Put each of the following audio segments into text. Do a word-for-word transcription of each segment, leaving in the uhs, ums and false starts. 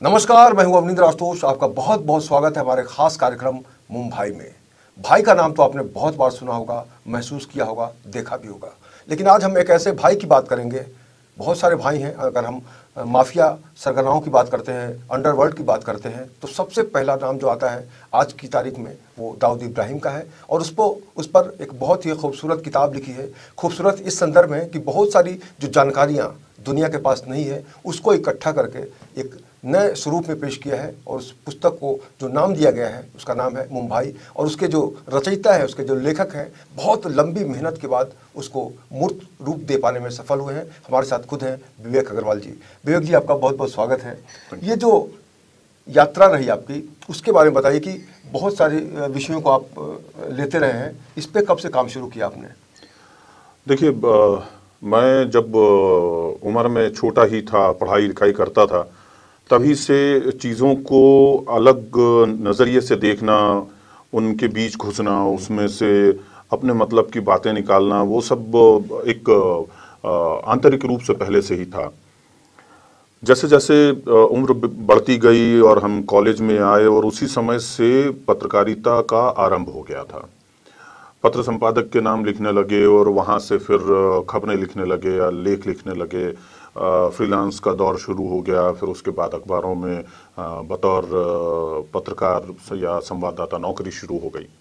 नमस्कार, मैं हूं अवनींद्र आशुतोष। आपका बहुत बहुत स्वागत है हमारे खास कार्यक्रम मुंबई में। भाई का नाम तो आपने बहुत बार सुना होगा, महसूस किया होगा, देखा भी होगा। लेकिन आज हम एक ऐसे भाई की बात करेंगे। बहुत सारे भाई हैं। अगर हम माफिया सरगनाओं की बात करते हैं, अंडरवर्ल्ड की बात करते हैं, तो सबसे पहला नाम जो आता है आज की तारीख में वो दाऊद इब्राहिम का है। और उसको उस पर एक बहुत ही खूबसूरत किताब लिखी है। खूबसूरत इस संदर्भ में कि बहुत सारी जो जानकारियाँ दुनिया के पास नहीं है उसको इकट्ठा करके एक नए स्वरूप में पेश किया है। और उस पुस्तक को जो नाम दिया गया है उसका नाम है मुंबई। और उसके जो रचयिता है, उसके जो लेखक हैं, बहुत लंबी मेहनत के बाद उसको मूर्त रूप दे पाने में सफल हुए हैं। हमारे साथ खुद हैं विवेक अग्रवाल जी। विवेक जी, आपका बहुत बहुत स्वागत है। ये जो यात्रा रही आपकी, उसके बारे में बताइए कि बहुत सारे विषयों को आप लेते रहे हैं। इस पर कब से काम शुरू किया आपने? देखिए, मैं जब उम्र में छोटा ही था, पढ़ाई लिखाई करता था, तभी से चीज़ों को अलग नज़रिए से देखना, उनके बीच घुसना, उसमें से अपने मतलब की बातें निकालना, वो सब एक आंतरिक रूप से पहले से ही था। जैसे जैसे उम्र बढ़ती गई और हम कॉलेज में आए, और उसी समय से पत्रकारिता का आरंभ हो गया था। पत्र संपादक के नाम लिखने लगे और वहाँ से फिर खबरें लिखने लगे या लेख लिखने लगे। फ्रीलांस का दौर शुरू हो गया। फिर उसके बाद अखबारों में बतौर पत्रकार या संवाददाता नौकरी शुरू हो गई।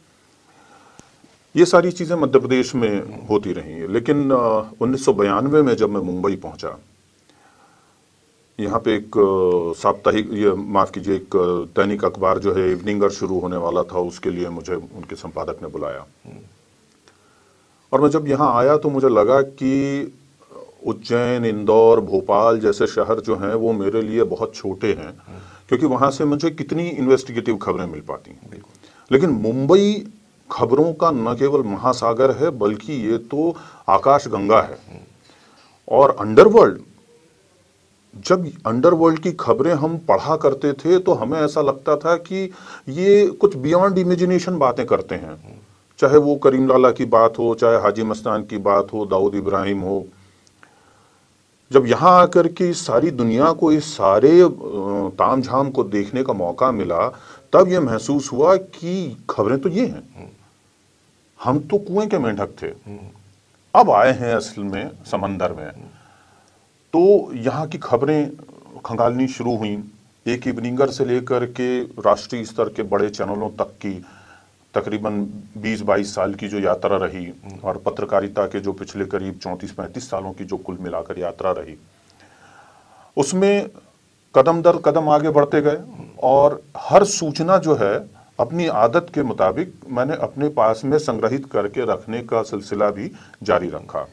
ये सारी चीज़ें मध्य प्रदेश में होती रहीं। लेकिन उन्नीस सौ बयानवे में जब मैं मुंबई पहुंचा, यहाँ पे एक साप्ताहिक, ये माफ़ कीजिए, एक दैनिक अखबार जो है इवनिंगर शुरू होने वाला था। उसके लिए मुझे उनके संपादक ने बुलाया। और मैं जब यहाँ आया तो मुझे लगा कि उज्जैन, इंदौर, भोपाल जैसे शहर जो हैं वो मेरे लिए बहुत छोटे हैं, क्योंकि वहाँ से मुझे कितनी इन्वेस्टिगेटिव खबरें मिल पाती हैं। लेकिन मुंबई खबरों का न केवल महासागर है, बल्कि ये तो आकाश गंगा है। और अंडरवर्ल्ड, जब अंडरवर्ल्ड की खबरें हम पढ़ा करते थे तो हमें ऐसा लगता था कि ये कुछ बियॉन्ड इमेजिनेशन बातें करते हैं। चाहे वो करीम लाला की बात हो, चाहे हाजी मस्तान की बात हो, दाऊद इब्राहिम हो। जब यहाँ आकर के सारी दुनिया को इस सारे तामझाम को देखने का मौका मिला, तब ये महसूस हुआ कि खबरें तो ये हैं। हम तो कुएं के मेंढक थे, अब आए हैं असल में समंदर में। तो यहाँ की खबरें खंगालनी शुरू हुई। एक इवनिंगर से लेकर के राष्ट्रीय स्तर के बड़े चैनलों तक की तकरीबन बीस बाईस साल की जो यात्रा रही, और पत्रकारिता के जो पिछले करीब चौंतीस पैंतीस सालों की जो कुल मिलाकर यात्रा रही, उसमें कदम दर कदम आगे बढ़ते गए। और हर सूचना जो है अपनी आदत के मुताबिक मैंने अपने पास में संग्रहित करके रखने का सिलसिला भी जारी रखा।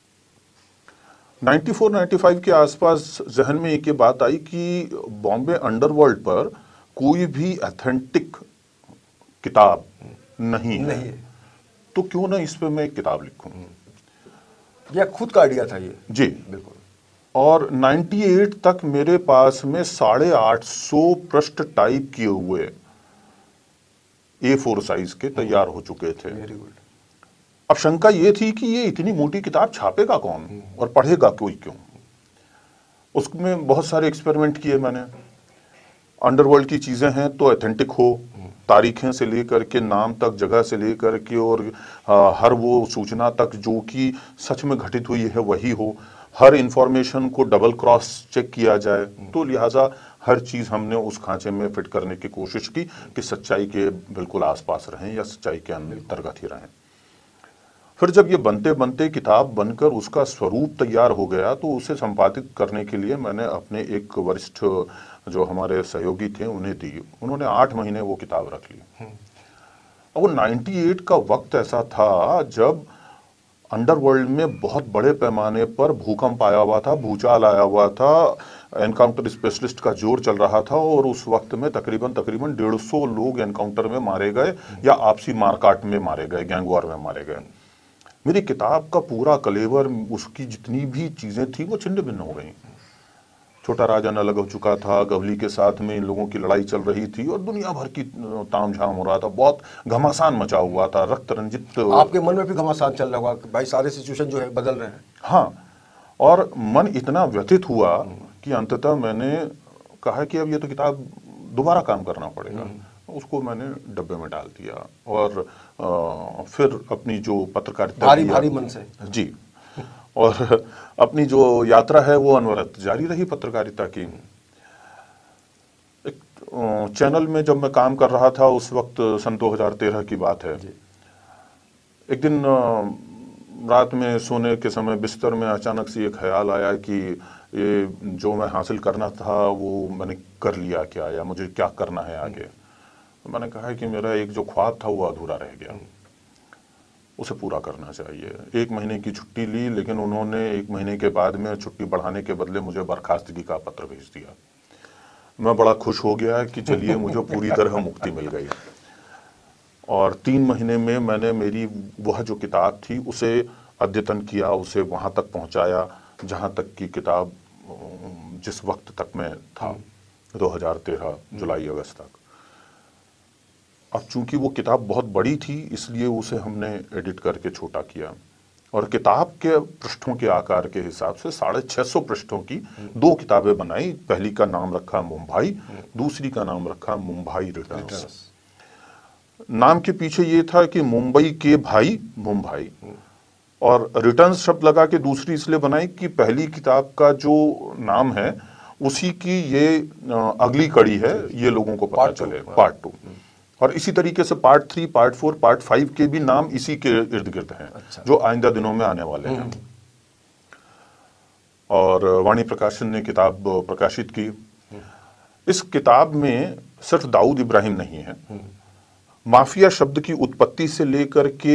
चौरानवे पचानवे के आसपास जहन में एक ये बात आई कि बॉम्बे अंडरवर्ल्ड पर कोई भी ऑथेंटिक किताब नहीं है, नहीं है। तो क्यों ना इस पे मैं एक किताब लिखूं। यह खुद का आइडिया था ये? जी बिल्कुल। और अट्ठानवे तक मेरे पास में साढ़े आठ सौ पृष्ठ टाइप किए हुए ए फोर साइज के तैयार हो चुके थे। Very good. अब शंका ये थी कि ये इतनी मोटी किताब छापेगा कौन और पढ़ेगा कोई क्यों। उसमें बहुत सारे एक्सपेरिमेंट किए मैंने। अंडरवर्ल्ड की चीजें हैं तो ऑथेंटिक हो, तारीखें से लेकर के नाम तक, जगह से लेकर के और आ, हर वो सूचना तक जो कि सच में घटित हुई है वही हो। हर इंफॉर्मेशन को डबल क्रॉस चेक किया जाए। तो लिहाजा हर चीज़ हमने उस खांचे में फिट करने की कोशिश की कि सच्चाई के बिल्कुल आसपास रहें या सच्चाई के अंतर्गत ही रहें। फिर जब ये बनते बनते किताब बनकर उसका स्वरूप तैयार हो गया, तो उसे संपादित करने के लिए मैंने अपने एक वरिष्ठ जो हमारे सहयोगी थे उन्हें दी। उन्होंने आठ महीने वो किताब रख ली। और अट्ठानवे का वक्त ऐसा था जब अंडरवर्ल्ड में बहुत बड़े पैमाने पर भूकंप आया हुआ था, भूचाल आया हुआ था, एनकाउंटर स्पेशलिस्ट का जोर चल रहा था। और उस वक्त में तकरीबन तकरीबन डेढ़ सौ लोग एनकाउंटर में मारे गए या आपसी मारकाट में मारे गए, गैंग वॉर में मारे गए। मेरी किताब का पूरा कलेवर, उसकी जितनी भी चीजें थी वो छिन्न भिन्न हो गई। छोटा राजन अलग हो चुका था, गवली के साथ में इन लोगों की लड़ाई चल रही थी और दुनिया भर की तामझाम हो रहा था। बहुत घमासान मचा हुआ था, रक्त रंजित। आपके मन में भी घमासान चल रहा होगा कि भाई सारे सिचुएशन जो है बदल रहे हैं। हाँ, और मन इतना व्यथित हुआ कि अंततः मैंने कहा कि अब ये तो किताब दोबारा काम करना पड़ेगा। उसको मैंने डब्बे में डाल दिया और आ, फिर अपनी जो पत्रकारिता भारी भारी मन से जी, और अपनी जो यात्रा है वो अनवरत जारी रही पत्रकारिता की। एक चैनल में जब मैं काम कर रहा था उस वक्त सन दो हज़ार तेरह की बात है। एक दिन रात में सोने के समय बिस्तर में अचानक से ये ख्याल आया कि ये जो मैं हासिल करना था वो मैंने कर लिया क्या, या मुझे क्या करना है आगे। मैंने कहा कि मेरा एक जो ख्वाब था वो अधूरा रह गया, उसे पूरा करना चाहिए। एक महीने की छुट्टी ली, लेकिन उन्होंने एक महीने के बाद में छुट्टी बढ़ाने के बदले मुझे बर्खास्तगी का पत्र भेज दिया। मैं बड़ा खुश हो गया कि चलिए मुझे पूरी तरह मुक्ति मिल गई। और तीन महीने में मैंने मेरी वह जो किताब थी उसे अद्यतन किया, उसे वहाँ तक पहुँचाया जहाँ तक की किताब जिस वक्त तक मैं था, दो हज़ार तेरह जुलाई अगस्त तक। अब चूंकि वो किताब बहुत बड़ी थी इसलिए उसे हमने एडिट करके छोटा किया, और किताब के पृष्ठों के आकार के हिसाब से साढ़े छः सौ पृष्ठों की दो किताबें बनाई। पहली का नाम रखा मुंबई, दूसरी का नाम रखा मुंबई रिटर्न्स। नाम के पीछे ये था कि मुंबई के भाई मुंबई, और रिटर्न्स शब्द लगा के दूसरी इसलिए बनाई कि पहली किताब का जो नाम है उसी की ये अगली कड़ी है, ये लोगों को पता चले, पार्ट टू। और इसी तरीके से part three, part four, part five के भी नाम इसी के इर्द गिर्द हैं। अच्छा। जो आइंदा दिनों में आने वाले हैं। और वाणी प्रकाशन ने किताब प्रकाशित की। इस किताब में सिर्फ दाऊद इब्राहिम नहीं है, माफिया शब्द की उत्पत्ति से लेकर के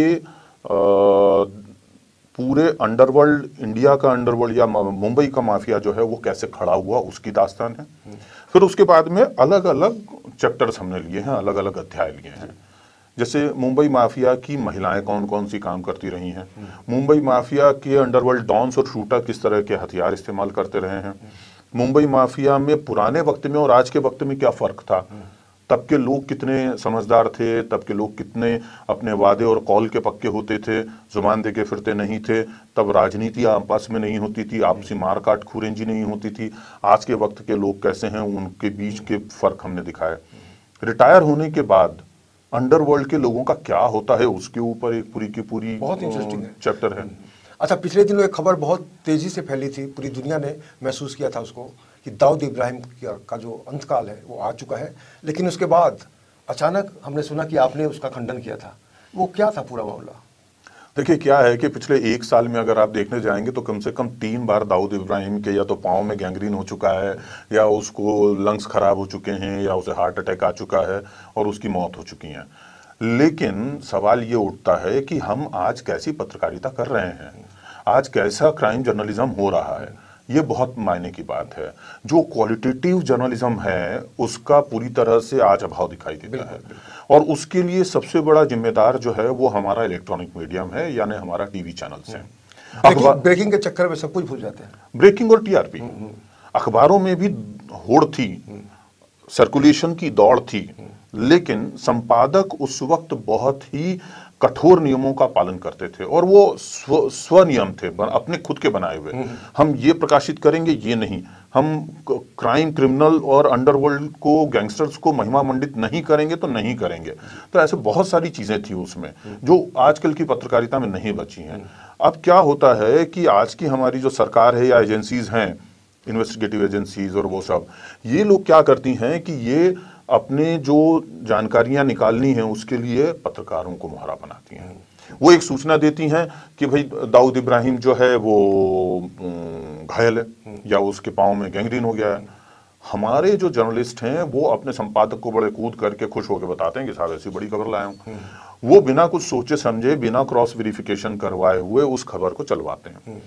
पूरे अंडरवर्ल्ड, इंडिया का अंडरवर्ल्ड या मुंबई का माफिया जो है वो कैसे खड़ा हुआ उसकी दास्तान है। फिर उसके बाद में अलग अलग चैप्टर्स हमने लिए हैं, अलग अलग अध्याय लिए हैं। जैसे मुंबई माफिया की महिलाएं कौन कौन सी काम करती रही हैं, मुंबई माफिया के अंडरवर्ल्ड डॉन्स और शूटर किस तरह के हथियार इस्तेमाल करते रहे हैं, मुंबई माफिया में पुराने वक्त में और आज के वक्त में क्या फ़र्क था, तब के लोग कितने समझदार थे, तब के लोग कितने अपने वादे और कौल के पक्के होते थे, जुबान दे के फिरते नहीं थे, तब राजनीति आपस में नहीं होती थी, आपसी मारकाट खूरेंजी नहीं होती थी। आज के वक्त के लोग कैसे हैं, उनके बीच के फ़र्क हमने दिखाया। रिटायर होने के बाद अंडरवर्ल्ड के लोगों का क्या होता है उसके ऊपर एक पूरी की पूरी बहुत इंटरेस्टिंग चैप्टर है। अच्छा, पिछले दिनों एक खबर बहुत तेजी से फैली थी, पूरी दुनिया ने महसूस किया था उसको कि दाऊद इब्राहिम का जो अंतकाल है वो आ चुका है, लेकिन उसके बाद अचानक हमने सुना कि आपने उसका खंडन किया था। वो क्या था पूरा मामला? देखिए क्या है कि पिछले एक साल में अगर आप देखने जाएंगे तो कम से कम तीन बार दाऊद इब्राहिम के या तो पाँव में गैंग्रीन हो चुका है, या उसको लंग्स खराब हो चुके हैं, या उसे हार्ट अटैक आ चुका है और उसकी मौत हो चुकी है। लेकिन सवाल ये उठता है कि हम आज कैसी पत्रकारिता कर रहे हैं, आज कैसा क्राइम जर्नलिज्म हो रहा है। ये बहुत मायने की बात है। जो क्वालिटेटिव जर्नलिज्म है उसका पूरी तरह से आज अभाव दिखाई देता है, और उसके लिए सबसे बड़ा जिम्मेदार जो है वो हमारा इलेक्ट्रॉनिक मीडियम है, यानी हमारा टीवी चैनल्स हैं। ब्रेकिंग, ब्रेकिंग के चक्कर में सब कुछ भूल जाते हैं। ब्रेकिंग और टीआरपी, अखबारों में भी होड़ थी, सर्कुलेशन की दौड़ थी, लेकिन संपादक उस वक्त बहुत ही कठोर नियमों का पालन करते थे, और वो स्व स्वनियम थे, अपने खुद के बनाए हुए। हम ये प्रकाशित करेंगे, ये नहीं, हम क्राइम, क्रिमिनल और अंडरवर्ल्ड को, गैंगस्टर्स को महिमा मंडित नहीं करेंगे तो नहीं करेंगे। तो ऐसे बहुत सारी चीजें थी उसमें जो आजकल की पत्रकारिता में नहीं बची हैं। अब क्या होता है कि आज की हमारी जो सरकार है या एजेंसीज हैं, इन्वेस्टिगेटिव एजेंसीज और वो सब, ये लोग क्या करती हैं कि ये अपने जो जानकारियां निकालनी है उसके लिए पत्रकारों को मोहरा बनाती हैं। वो एक सूचना देती हैं कि भाई दाऊद इब्राहिम जो है वो घायल है या उसके पाँव में गैंग्रीन हो गया है। हमारे जो जर्नलिस्ट हैं वो अपने संपादक को बड़े कूद करके खुश होकर बताते हैं कि साहब ऐसी बड़ी खबर लाया हूं। वो बिना कुछ सोचे समझे, बिना क्रॉस वेरिफिकेशन करवाए हुए उस खबर को चलवाते हैं,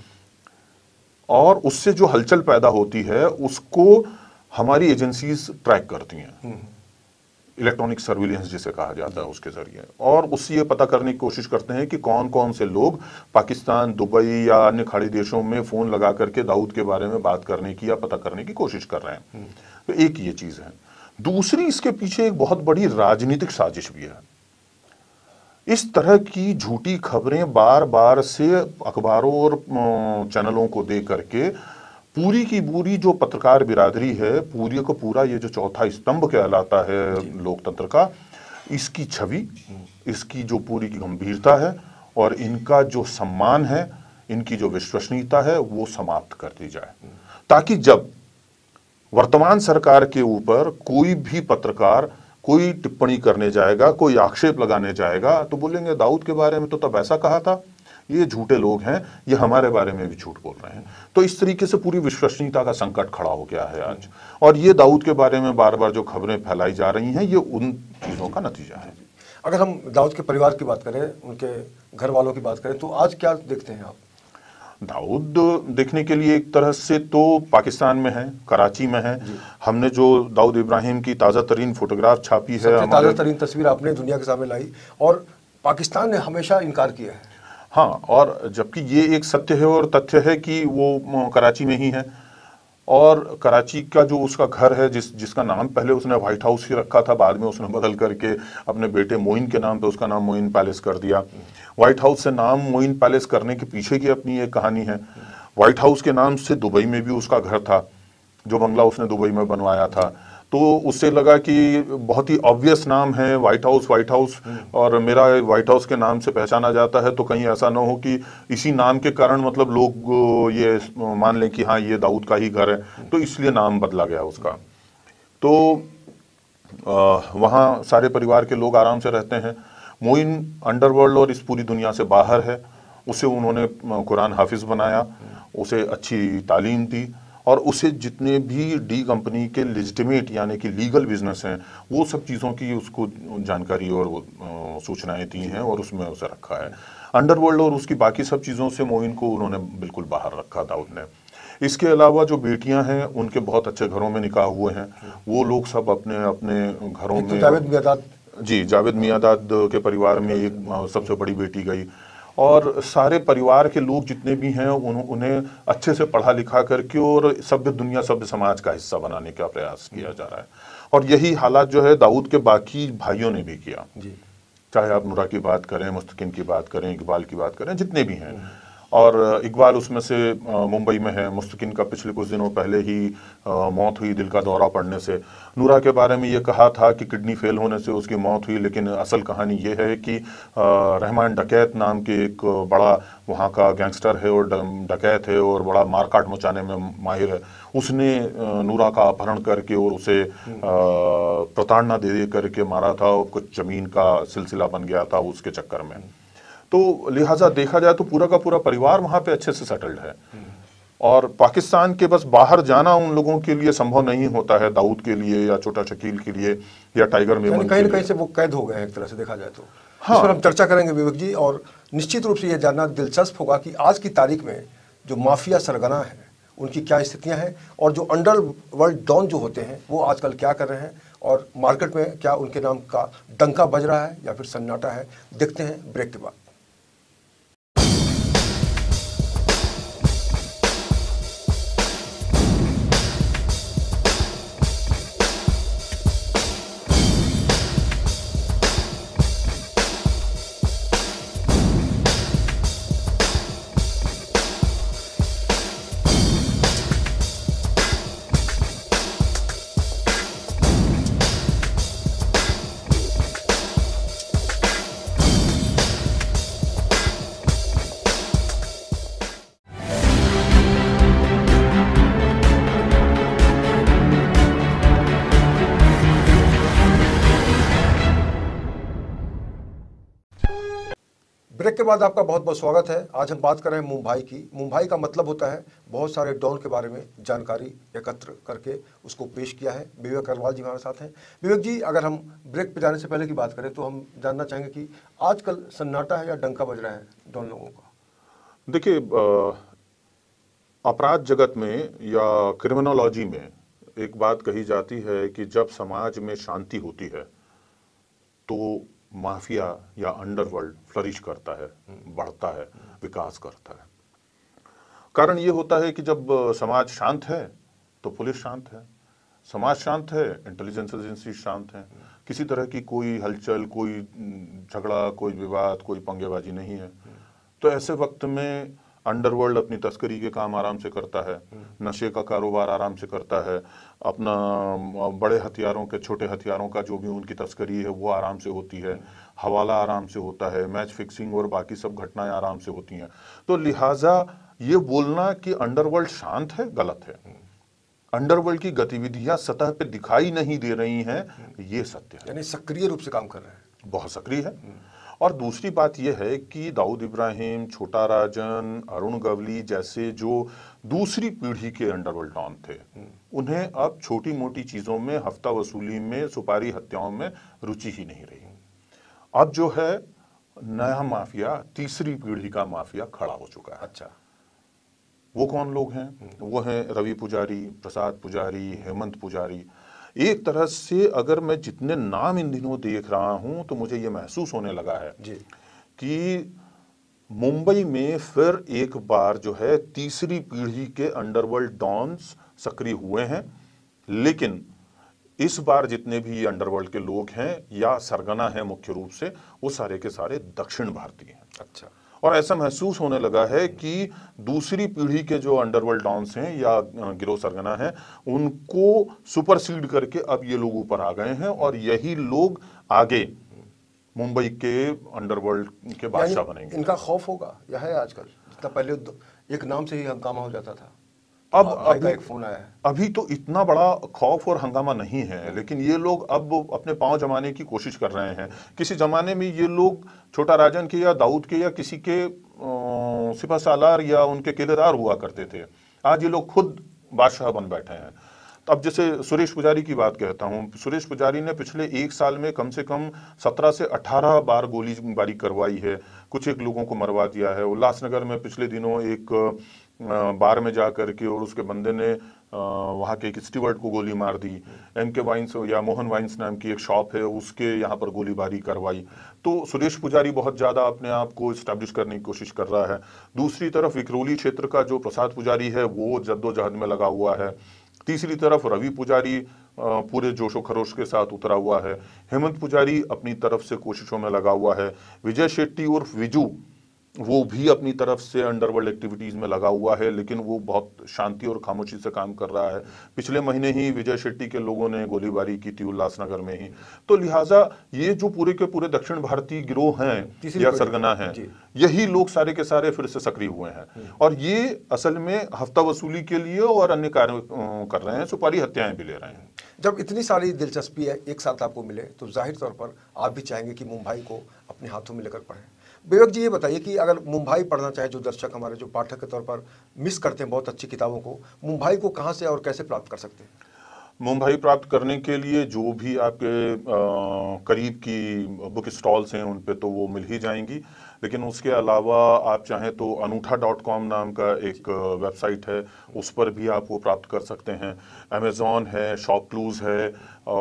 और उससे जो हलचल पैदा होती है उसको हमारी एजेंसीज ट्रैक करती हैं, इलेक्ट्रॉनिक सर्विलेंस जिसे कहा जाता है उसके जरिए, और उससे ये पता करने की कोशिश करते हैं कि कौन कौन से लोग पाकिस्तान, दुबई या अन्य खाड़ी देशों में फोन लगा करके दाऊद के बारे में बात करने की या पता करने की कोशिश कर रहे हैं। तो एक ये चीज है। दूसरी, इसके पीछे एक बहुत बड़ी राजनीतिक साजिश भी है। इस तरह की झूठी खबरें बार बार से अखबारों और चैनलों को दे करके पूरी की पूरी जो पत्रकार बिरादरी है, पूरी को पूरा ये जो चौथा स्तंभ कहलाता है लोकतंत्र का, इसकी छवि, इसकी जो पूरी की गंभीरता है और इनका जो सम्मान है, इनकी जो विश्वसनीयता है, वो समाप्त कर दी जाए, ताकि जब वर्तमान सरकार के ऊपर कोई भी पत्रकार कोई टिप्पणी करने जाएगा, कोई आक्षेप लगाने जाएगा, तो बोलेंगे दाऊद के बारे में तो तब ऐसा कहा था, ये झूठे लोग हैं, ये हमारे बारे में भी झूठ बोल रहे हैं। तो इस तरीके से पूरी विश्वसनीयता का संकट खड़ा हो गया है आज। और ये दाऊद के बारे में बार बार जो खबरें फैलाई जा रही हैं, ये उन चीज़ों का नतीजा है। अगर हम दाऊद के परिवार की बात करें, उनके घर वालों की बात करें, तो आज क्या देखते हैं आप? दाऊद देखने के लिए एक तरह से तो पाकिस्तान में है, कराची में है। हमने जो दाऊद इब्राहिम की ताज़ा तरीन फोटोग्राफ छापी है, सबसे ताज़ा तरीन तस्वीर आपने दुनिया के सामने लाई, और पाकिस्तान ने हमेशा इनकार किया है। हाँ, और जबकि ये एक सत्य है और तथ्य है कि वो कराची में ही है, और कराची का जो उसका घर है, जिस जिसका नाम पहले उसने व्हाइट हाउस ही रखा था, बाद में उसने बदल करके अपने बेटे मोइन के नाम पे उसका नाम मोइन पैलेस कर दिया। व्हाइट हाउस से नाम मोइन पैलेस करने के पीछे की अपनी एक कहानी है। व्हाइट हाउस के नाम से दुबई में भी उसका घर था, जो बंगला उसने दुबई में बनवाया था, तो उससे लगा कि बहुत ही ऑब्वियस नाम है व्हाइट हाउस व्हाइट हाउस और मेरा व्हाइट हाउस के नाम से पहचाना जाता है, तो कहीं ऐसा ना हो कि इसी नाम के कारण मतलब लोग ये मान लें कि हाँ ये दाऊद का ही घर है, तो इसलिए नाम बदला गया उसका। तो वहाँ सारे परिवार के लोग आराम से रहते हैं। मोइन अंडरवर्ल्ड और इस पूरी दुनिया से बाहर है। उसे उन्होंने कुरान हाफिज बनाया, उसे अच्छी तालीम दी, और उसे जितने भी डी कंपनी के लेजिटिमेट यानी कि लीगल बिजनेस हैं, वो सब चीज़ों की उसको जानकारी और सूचनाएं दी हैं और उसमें उसे रखा है। अंडरवर्ल्ड और उसकी बाकी सब चीज़ों से मोइन को उन्होंने बिल्कुल बाहर रखा दाऊद ने। इसके अलावा जो बेटियां हैं, उनके बहुत अच्छे घरों में निकाह हुए हैं, वो लोग सब अपने अपने घरों में। जावेद मियादाद, जी, जावेद मियादाद के परिवार में एक सबसे बड़ी बेटी गई, और सारे परिवार के लोग जितने भी हैं उन, उन्हें अच्छे से पढ़ा लिखा करके और सभ्य दुनिया सभ्य समाज का हिस्सा बनाने का प्रयास किया जा रहा है। और यही हालात जो है दाऊद के बाकी भाइयों ने भी किया जी। चाहे आप नूरा की बात करें, मुस्तकिन की बात करें, इकबाल की बात करें, जितने भी हैं। और इकबाल उसमें से मुंबई में है। मुस्तकिन का पिछले कुछ दिनों पहले ही आ, मौत हुई दिल का दौरा पड़ने से। नूरा के बारे में ये कहा था कि किडनी फेल होने से उसकी मौत हुई, लेकिन असल कहानी ये है कि आ, रहमान डकैत नाम के एक बड़ा वहाँ का गैंगस्टर है और डकैत है और बड़ा मारकाट मचाने में माहिर है। उसने नूरा का अपहरण करके और उसे प्रताड़ना दे दे करके मारा था, और कुछ जमीन का सिलसिला बन गया था उसके चक्कर में। तो लिहाजा देखा जाए तो पूरा का पूरा परिवार वहां पे अच्छे से सेटल्ड है, और पाकिस्तान के बस बाहर जाना उन लोगों के लिए संभव नहीं होता है, दाऊद के लिए या छोटा शकील के लिए या टाइगर मेमन कहीं ना कहीं से वो कैद हो गए हैं एक तरह से देखा जाए तो। हाँ। इस पर हम चर्चा करेंगे विवेक जी, और निश्चित रूप से ये जानना दिलचस्प होगा कि आज की तारीख में जो माफिया सरगना है उनकी क्या स्थितियां हैं, और जो अंडर वर्ल्ड डॉन जो होते हैं वो आजकल क्या कर रहे हैं, और मार्केट में क्या उनके नाम का डंका बज रहा है या फिर सन्नाटा है। देखते हैं ब्रेक के बाद। ब्रेक के बाद आपका बहुत बहुत स्वागत है। आज हम बात कर रहे हैं मुंबई की। मुंबई का मतलब होता है बहुत सारे डॉन के बारे में जानकारी एकत्र करके उसको पेश किया है। विवेक अग्रवाल जी हमारे साथ हैं। विवेक जी, अगर हम ब्रेक पे जाने से पहले की बात करें तो हम जानना चाहेंगे कि आजकल सन्नाटा है या डंका बज रहा है डॉन लोगों का? देखिए, अपराध जगत में या क्रिमिनोलॉजी में एक बात कही जाती है कि जब समाज में शांति होती है तो माफिया या अंडरवर्ल्ड फ्लरिश करता है, बढ़ता है, विकास करता है। कारण ये होता है कि जब समाज शांत है तो पुलिस शांत है, समाज शांत है, इंटेलिजेंस एजेंसी शांत है, किसी तरह की कोई हलचल, कोई झगड़ा, कोई विवाद, कोई पंगेबाजी नहीं है। तो ऐसे वक्त में अंडरवर्ल्ड अपनी तस्करी के काम आराम से करता है, नशे का कारोबार आराम से करता है, अपना बड़े हथियारों के छोटे हथियारों का जो भी उनकी तस्करी है वो आराम से होती है, हवाला आराम से होता है, मैच फिक्सिंग और बाकी सब घटनाएं आराम से होती हैं। तो लिहाजा ये बोलना कि अंडरवर्ल्ड शांत है, गलत है। अंडरवर्ल्ड की गतिविधियां सतह पे दिखाई नहीं दे रही हैं, ये सत्य है, यानी सक्रिय रूप से काम कर रहे हैं, बहुत सक्रिय है। और दूसरी बात यह है कि दाऊद इब्राहिम, छोटा राजन, अरुण गवली जैसे जो दूसरी पीढ़ी के अंडरवर्ल्ड डॉन थे, उन्हें अब छोटी मोटी चीजों में, हफ्ता वसूली में, सुपारी हत्याओं में रुचि ही नहीं रही। अब जो है नया माफिया, तीसरी पीढ़ी का माफिया खड़ा हो चुका है। अच्छा, वो कौन लोग हैं? वो हैं रवि पुजारी, प्रसाद पुजारी, हेमंत पुजारी। एक तरह से अगर मैं जितने नाम इन दिनों देख रहा हूं तो मुझे ये महसूस होने लगा है जी। कि मुंबई में फिर एक बार जो है तीसरी पीढ़ी के अंडरवर्ल्ड डॉन्स सक्रिय हुए हैं। लेकिन इस बार जितने भी अंडरवर्ल्ड के लोग हैं या सरगना है मुख्य रूप से, वो सारे के सारे दक्षिण भारतीय हैं। अच्छा, और ऐसा महसूस होने लगा है कि दूसरी पीढ़ी के जो अंडरवर्ल्ड डॉन्स हैं या गिरोह सरगना हैं, उनको सुपरसीड करके अब ये लोग ऊपर आ गए हैं और यही लोग आगे मुंबई के अंडरवर्ल्ड के बादशाह बनेंगे। इनका खौफ होगा, यह है आजकल, जितना पहले एक नाम से ही हंगामा हो जाता था, अब भाई का अभी एक फोन आया है। अभी तो इतना बड़ा खौफ और हंगामा नहीं है, लेकिन ये लोग अब अपने पांव जमाने की कोशिश कर रहे हैं। किसी जमाने में ये लोग छोटा राजन के या दाऊद के या किसी के सिपह सालार या उनके किलेदार हुआ करते थे, आज ये लोग खुद बादशाह बन बैठे हैं। तो अब जैसे सुरेश पुजारी की बात कहता हूँ, सुरेश पुजारी ने पिछले एक साल में कम से कम सत्रह से अठारह बार गोलीबारी करवाई है, कुछ एक लोगों को मरवा दिया है। उल्लासनगर में पिछले दिनों एक बार में जा करके और उसके बंदे ने वहाँ के एक स्टीवर्ड को गोली मार दी। एम के वाइन्स या मोहन वाइन्स नाम की एक शॉप है, उसके यहाँ पर गोलीबारी करवाई। तो सुरेश पुजारी बहुत ज़्यादा अपने आप को इस्टेब्लिश करने की कोशिश कर रहा है। दूसरी तरफ विक्रोली क्षेत्र का जो प्रसाद पुजारी है वो जद्दोजहद में लगा हुआ है। तीसरी तरफ रवि पुजारी पूरे जोशो खरोश के साथ उतरा हुआ है। हेमंत पुजारी अपनी तरफ से कोशिशों में लगा हुआ है। विजय शेट्टी उर्फ विजू वो भी अपनी तरफ से अंडरवर्ल्ड एक्टिविटीज में लगा हुआ है, लेकिन वो बहुत शांति और खामोशी से काम कर रहा है। पिछले महीने ही विजय शेट्टी के लोगों ने गोलीबारी की थी उल्लासनगर में ही। तो लिहाजा ये जो पूरे के पूरे दक्षिण भारतीय गिरोह हैं या सरगना हैं, यही लोग सारे के सारे फिर से सक्रिय हुए हैं और ये असल में हफ्ता वसूली के लिए और अन्य कार्य कर रहे हैं, सुपारी हत्याएं भी ले रहे हैं। जब इतनी सारी दिलचस्पी है एक साथ आपको मिले तो जाहिर तौर पर आप भी चाहेंगे कि मुंबई को अपने हाथों में लेकर पढ़ें। विवेक जी, ये बताइए कि अगर मुंबई पढ़ना चाहे, जो दर्शक हमारे जो पाठक के तौर पर मिस करते हैं बहुत अच्छी किताबों को, मुंबई को कहाँ से और कैसे प्राप्त कर सकते हैं? मुंबई प्राप्त करने के लिए जो भी आपके आ, करीब की बुक स्टॉल्स हैं उन पे तो वो मिल ही जाएंगी, लेकिन उसके अलावा आप चाहें तो अनूठा डॉट कॉम नाम का एक वेबसाइट है, उस पर भी आप वो प्राप्त कर सकते हैं। अमेज़ॉन है, शॉप क्लूज़ है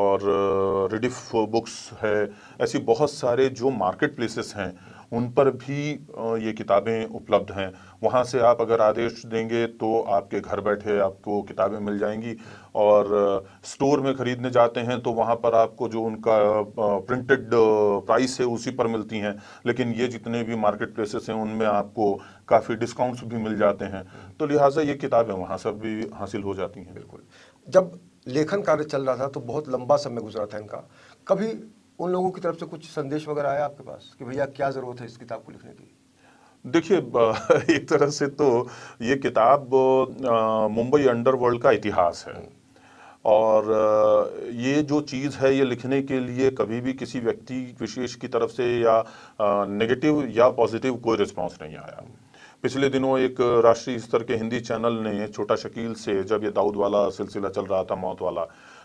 और रिडिफ बुक्स है। ऐसी बहुत सारे जो मार्केट प्लेसेस हैं उन पर भी ये किताबें उपलब्ध हैं। वहाँ से आप अगर आदेश देंगे तो आपके घर बैठे आपको किताबें मिल जाएंगी। और स्टोर में खरीदने जाते हैं तो वहाँ पर आपको जो उनका प्रिंटेड प्राइस है उसी पर मिलती हैं, लेकिन ये जितने भी मार्केट प्लेसेस हैं उनमें आपको काफ़ी डिस्काउंट्स भी मिल जाते हैं। तो लिहाजा ये किताबें वहाँ से भी हासिल हो जाती हैं। बिल्कुल। जब लेखन कार्य चल रहा था तो बहुत लंबा समय गुजरा था इनका, कभी उन लोगों की तरफ से कुछ संदेश वगैरह आया आपके पास कि भैया क्या ज़रूरत है इस किताब को लिखने की? देखिए, एक तरह से तो ये किताब मुंबई अंडरवर्ल्ड का इतिहास है और ये जो चीज़ है ये लिखने के लिए कभी भी किसी व्यक्ति विशेष की तरफ से या नेगेटिव या पॉजिटिव कोई रिस्पांस नहीं आया। पिछले दिनों एक राष्ट्रीय स्तर के हिंदी चैनल ने छोटा शकील से, जब ये दाऊद वाला सिलसिला चल रहा था, मौत वाला,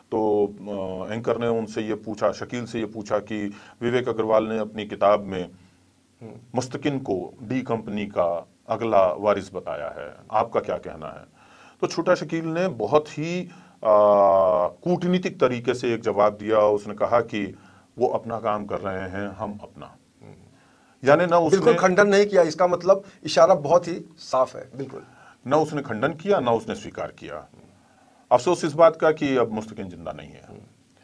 तो एंकर ने उनसे ये पूछा, शकील से ये पूछा कि विवेक अग्रवाल ने अपनी किताब में मुस्तकिन को डी कंपनी का अगला वारिस बताया है, आपका क्या कहना है? तो छोटा शकील ने बहुत ही कूटनीतिक तरीके से एक जवाब दिया। उसने कहा कि वो अपना काम कर रहे हैं, हम अपना। यानी ना उसने बिल्कुल खंडन नहीं किया, इसका मतलब इशारा बहुत ही साफ है। बिल्कुल ना उसने खंडन किया ना उसने स्वीकार किया। अफसोस इस बात का कि अब मुस्तकिन जिंदा नहीं है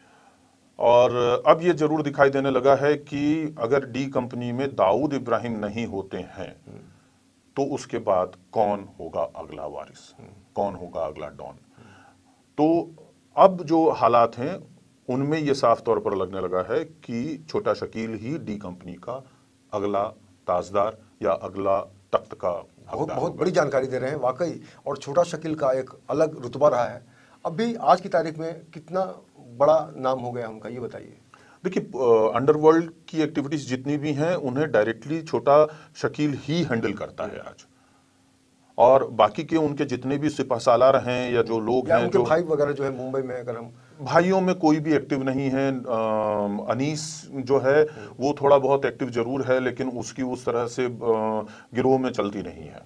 और अब ये जरूर दिखाई देने लगा है कि अगर डी कंपनी में दाऊद इब्राहिम नहीं होते हैं तो उसके बाद कौन होगा अगला वारिस, कौन होगा अगला डॉन। तो अब जो हालात हैं उनमें ये साफ तौर पर लगने लगा है कि छोटा शकील ही डी कंपनी का अगला ताजदार या अगला तख्त का बहुत हकदार बहुत होगा। बड़ी जानकारी दे रहे हैं वाकई। और छोटा शकील का एक अलग रुतबा रहा है। अभी आज की तारीख में कितना बड़ा नाम हो गया उनका, ये बताइए। देखिए, अंडरवर्ल्ड की एक्टिविटीज जितनी भी हैं उन्हें डायरेक्टली छोटा शकील ही हैंडल करता है आज, और बाकी के उनके जितने भी सिपह सालार हैं या जो लोग या हैं, उनके जो भाई वगैरह जो है मुंबई में, अगर हम भाइयों में कोई भी एक्टिव नहीं है। अ, अनीस जो है वो थोड़ा बहुत एक्टिव जरूर है, लेकिन उसकी उस तरह से अ, गिरोह में चलती नहीं है।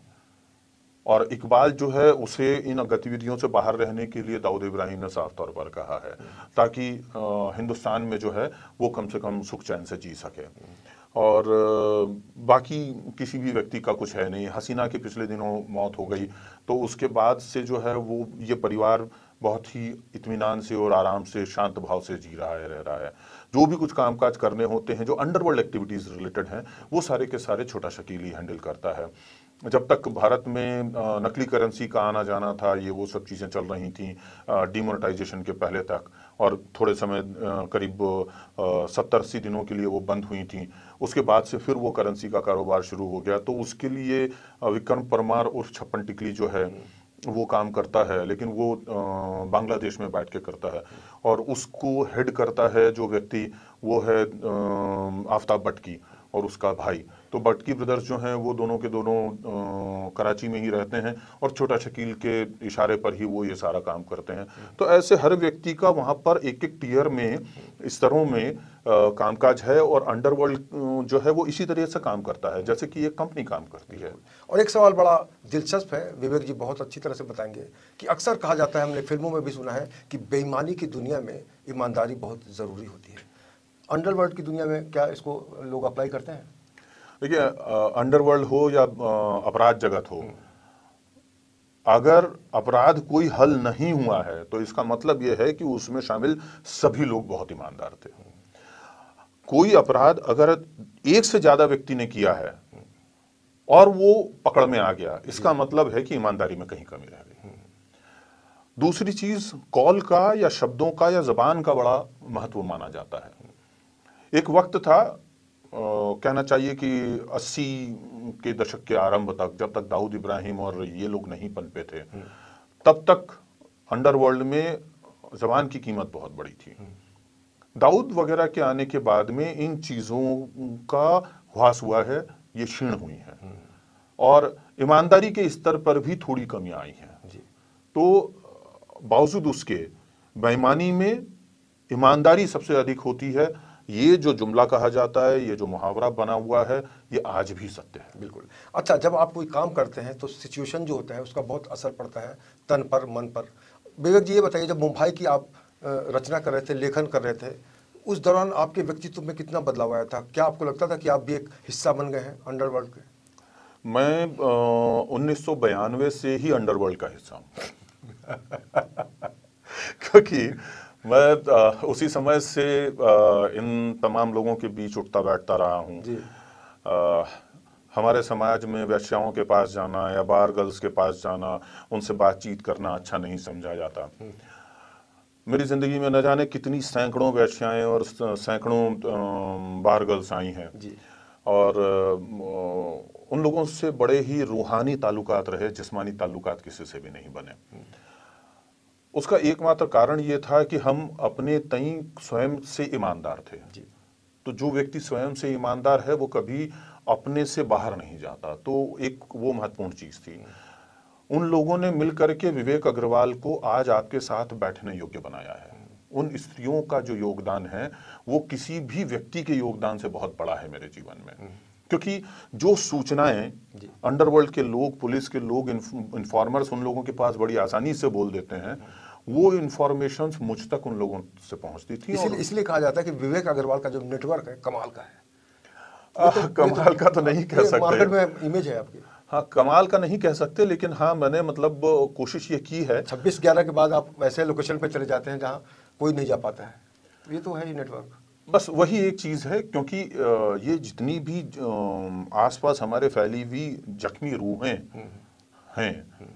और इकबाल जो है उसे इन गतिविधियों से बाहर रहने के लिए दाऊद इब्राहिम ने साफ तौर पर कहा है, ताकि अ, हिंदुस्तान में जो है वो कम से कम सुख चैन से जी सके। और अ, बाकी किसी भी व्यक्ति का कुछ है नहीं। हसीना की पिछले दिनों मौत हो गई, तो उसके बाद से जो है वो ये परिवार बहुत ही इत्मीनान से और आराम से शांत भाव से जी रहा है, रह रहा है। जो भी कुछ कामकाज करने होते हैं जो अंडरवर्ल्ड एक्टिविटीज रिलेटेड हैं, वो सारे के सारे छोटा शकील ही हैंडल करता है। जब तक भारत में अ, नकली करेंसी का आना जाना था, ये वो सब चीज़ें चल रही थी डिमोनेटाइजेशन के पहले तक, और थोड़े समय अ, करीब सत्तर अस्सी दिनों के लिए वो बंद हुई थी। उसके बाद से फिर वो करेंसी का कारोबार शुरू हो गया। तो उसके लिए अ, विक्रम परमार और छप्पन टिकली जो है वो काम करता है, लेकिन वो अ, बांग्लादेश में बैठ के करता है, और उसको हेड करता है जो व्यक्ति, वो है अ, आफ्ताब बटकी और उसका भाई। तो बटकी ब्रदर्स जो हैं वो दोनों के दोनों अ, कराची में ही रहते हैं, और छोटा शकील के इशारे पर ही वो ये सारा काम करते हैं। तो ऐसे हर व्यक्ति का वहाँ पर एक एक टीयर में, स्तरों में अ, कामकाज है, और अंडरवर्ल्ड अ, जो है वो इसी तरह से काम करता है जैसे कि एक कंपनी काम करती है। और एक सवाल बड़ा दिलचस्प है, विवेक जी बहुत अच्छी तरह से बताएंगे कि अक्सर कहा जाता है, हमने फिल्मों में भी सुना है कि बेईमानी की दुनिया में ईमानदारी बहुत ज़रूरी होती है। अंडरवर्ल्ड की दुनिया में क्या इसको लोग अप्लाई करते हैं? देखिए, अंडरवर्ल्ड हो या अ, अपराध जगत हो, अगर अपराध कोई हल नहीं हुआ है तो इसका मतलब यह है कि उसमें शामिल सभी लोग बहुत ईमानदार थे। कोई अपराध अगर एक से ज्यादा व्यक्ति ने किया है और वो पकड़ में आ गया, इसका मतलब है कि ईमानदारी में कहीं कमी रह गई। दूसरी चीज, कॉल का या शब्दों का या जबान का बड़ा महत्व माना जाता है। एक वक्त था, आ, कहना चाहिए कि अस्सी के दशक के आरंभ तक, जब तक दाऊद इब्राहिम और ये लोग नहीं पनपे थे, तब तक अंडरवर्ल्ड में जबान की कीमत बहुत बड़ी थी। दाऊद वगैरह के आने के बाद में इन चीजों का ह्रास हुआ है, ये क्षीण हुई है, और ईमानदारी के स्तर पर भी थोड़ी कमी आई है। तो बावजूद उसके बेईमानी में ईमानदारी सबसे अधिक होती है। ये जो जुमला कहा जाता है, ये जो मुहावरा बना हुआ है, ये आज भी सत्य है। बिल्कुल। अच्छा, जब आप कोई काम करते हैं तो सिचुएशन जो होता है उसका बहुत असर पड़ता है तन पर, मन पर। विवेक जी ये बताइए, जब मुंबई की आप रचना कर रहे थे, लेखन कर रहे थे, उस दौरान आपके व्यक्तित्व में कितना बदलाव आया था? क्या आपको लगता था कि आप भी एक हिस्सा बन गए हैं अंडरवर्ल्ड के? मैं उन्नीस सौ बयानवे से ही अंडरवर्ल्ड का हिस्सा हूँ क्योंकि मैं आ, उसी समय से आ, इन तमाम लोगों के बीच उठता बैठता रहा हूँ। हमारे समाज में वेश्याओं के पास जाना या बार गर्ल्स के पास जाना, उनसे बातचीत करना अच्छा नहीं समझा जाता। मेरी जिंदगी में न जाने कितनी सैकड़ों वेश्याएं और सैकड़ों बार गर्ल्स आई हैं, और उन लोगों से बड़े ही रूहानी ताल्लुकात रहे, जिस्मानी ताल्लुकात किसी से भी नहीं बने। उसका एकमात्र कारण ये था कि हम अपने तई स्वयं से ईमानदार थे। तो जो व्यक्ति स्वयं से ईमानदार है वो कभी अपने से बाहर नहीं जाता। तो एक वो महत्वपूर्ण चीज थी। उन लोगों ने मिलकर के विवेक अग्रवाल को आज आपके साथ बैठने योग्य बनाया है। उन स्त्रियों का जो योगदान है वो किसी भी व्यक्ति के योगदान से बहुत बड़ा है मेरे जीवन में, क्योंकि जो सूचनाएं अंडरवर्ल्ड के लोग, पुलिस के लोग, इन्फॉर्मर्स उन लोगों के पास बड़ी आसानी से बोल देते हैं, वो इन्फॉर्मेशन मुझ तक उन लोगों से पहुंचती थी। इसलिए इसलिए कहा जाता है कि विवेक अग्रवाल का जो नेटवर्क है कमाल का है। आ, तो, कमाल तो, का तो नहीं कह सकते, मार्केट में इमेज है आपकी। हाँ, कमाल का नहीं कह सकते, लेकिन हाँ मैंने मतलब कोशिश ये की है। छब्बीस ग्यारह के बाद आप ऐसे लोकेशन पे चले जाते हैं जहाँ कोई नहीं जा पाता है, ये तो है ही नेटवर्क। बस वही एक चीज़ है, क्योंकि अ, ये जितनी भी अ, आसपास हमारे फैली हुई जख्मी रूहें हैं,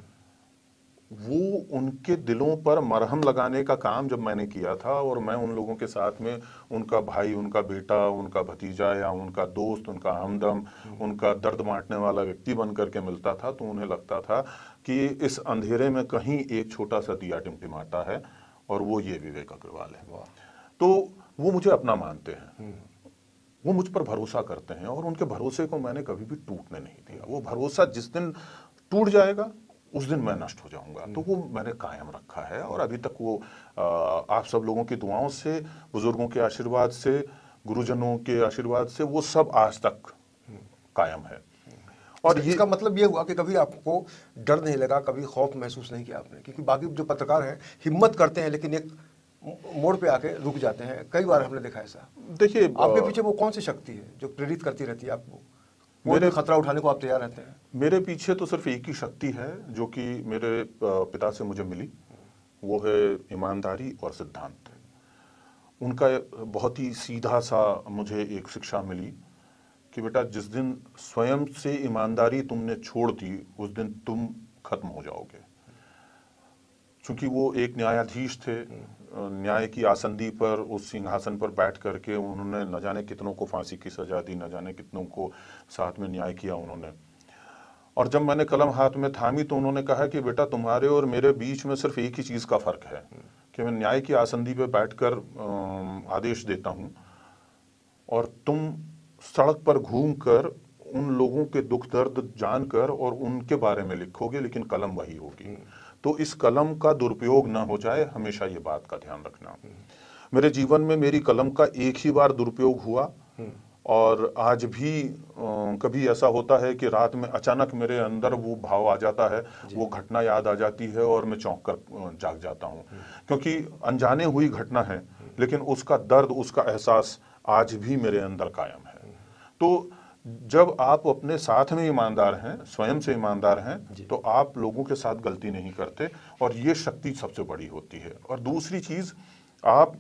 वो उनके दिलों पर मरहम लगाने का काम जब मैंने किया था, और मैं उन लोगों के साथ में उनका भाई, उनका बेटा, उनका भतीजा या उनका दोस्त, उनका हमदम, उनका दर्द बांटने वाला व्यक्ति बन करके मिलता था, तो उन्हें लगता था कि इस अंधेरे में कहीं एक छोटा सा दिया टिमटिमाता है, और वो ये विवेक अग्रवाल है। तो वो मुझे अपना मानते हैं, वो मुझ पर भरोसा करते हैं, और उनके भरोसे को मैंने कभी भी टूटने नहीं दिया। वो भरोसा जिस दिन टूट जाएगा उस दिन मैं नष्ट हो जाऊंगा, तो वो मैंने कायम रखा है। और अभी तक वो आ, आप सब लोगों की दुआओं से, बुजुर्गों के आशीर्वाद से, गुरुजनों के आशीर्वाद से वो सब आज तक कायम है। और इसका मतलब ये हुआ कि कभी आपको डर नहीं लगा, कभी खौफ महसूस नहीं किया आपने? क्योंकि बाकी जो पत्रकार हैं हिम्मत करते हैं लेकिन एक मोड़ पे आके रुक जाते हैं, कई बार हमने देखा ऐसा। देखिए, आपके पीछे वो कौन सी शक्ति है जो प्रेरित करती रहती है आपको? मेरे खतरा उठाने को आप तैयार रहते हैं? मेरे पीछे तो सिर्फ एक ही शक्ति है जो कि मेरे पिता से मुझे मिली, वो है ईमानदारी और सिद्धांत। उनका बहुत ही सीधा सा मुझे एक शिक्षा मिली कि बेटा, जिस दिन स्वयं से ईमानदारी तुमने छोड़ दी उस दिन तुम खत्म हो जाओगे। क्योंकि वो एक न्यायाधीश थे, न्याय की आसंदी पर, उस सिंहासन पर बैठ करके उन्होंने न जाने कितनों को फांसी की सजा दी, न जाने कितनों को साथ में न्याय किया उन्होंने। और जब मैंने कलम हाथ में थामी तो उन्होंने कहा कि बेटा, तुम्हारे और मेरे बीच में सिर्फ एक ही चीज़ का फर्क है कि मैं न्याय की आसंदी पे बैठकर आदेश देता हूँ, और तुम सड़क पर घूमकर उन लोगों के दुख दर्द जानकर और उनके बारे में लिखोगे, लेकिन कलम वही होगी। तो इस कलम का दुरुपयोग ना हो जाए, हमेशा ये बात का ध्यान रखना। मेरे जीवन में मेरी कलम का एक ही बार दुरुपयोग हुआ, और आज भी आ, कभी ऐसा होता है कि रात में अचानक मेरे अंदर वो भाव आ जाता है, वो घटना याद आ जाती है और मैं चौंक कर जाग जाता हूँ, क्योंकि अनजाने हुई घटना है, लेकिन उसका दर्द, उसका एहसास आज भी मेरे अंदर कायम है। तो जब आप अपने साथ में ईमानदार हैं, स्वयं से ईमानदार हैं, तो आप लोगों के साथ गलती नहीं करते, और ये शक्ति सबसे बड़ी होती है। और दूसरी चीज, आप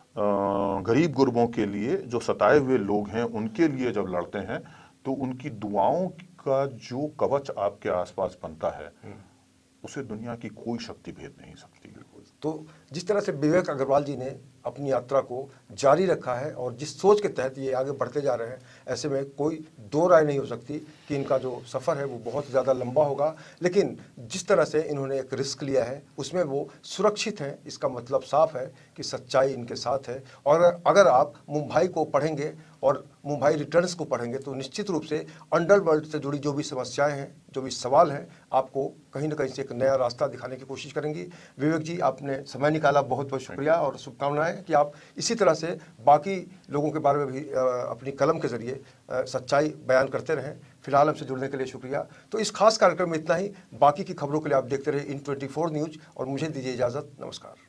गरीब गुरबों के लिए, जो सताए हुए लोग हैं, उनके लिए जब लड़ते हैं तो उनकी दुआओं का जो कवच आपके आसपास बनता है, उसे दुनिया की कोई शक्ति भेद नहीं सकती। तो जिस तरह से विवेक अग्रवाल जी ने अपनी यात्रा को जारी रखा है और जिस सोच के तहत ये आगे बढ़ते जा रहे हैं, ऐसे में कोई दो राय नहीं हो सकती कि इनका जो सफ़र है वो बहुत ज़्यादा लंबा होगा। लेकिन जिस तरह से इन्होंने एक रिस्क लिया है उसमें वो सुरक्षित हैं, इसका मतलब साफ है कि सच्चाई इनके साथ है। और अगर आप मुंबई को पढ़ेंगे और मुंबई रिटर्न्स को पढ़ेंगे तो निश्चित रूप से अंडरवर्ल्ड से जुड़ी जो भी समस्याएं हैं, जो भी सवाल हैं, आपको कहीं ना कहीं से एक नया रास्ता दिखाने की कोशिश करेंगी। विवेक जी, आपने समय निकाला, बहुत बहुत शुक्रिया और शुभकामनाएं कि आप इसी तरह से बाकी लोगों के बारे में भी अपनी कलम के जरिए सच्चाई बयान करते रहें। फिलहाल हमसे जुड़ने के लिए शुक्रिया। तो इस खास कार्यक्रम में इतना ही। बाकी की खबरों के लिए आप देखते रहे इन ट्वेंटी फोर न्यूज़ और मुझे दीजिए इजाज़त। नमस्कार।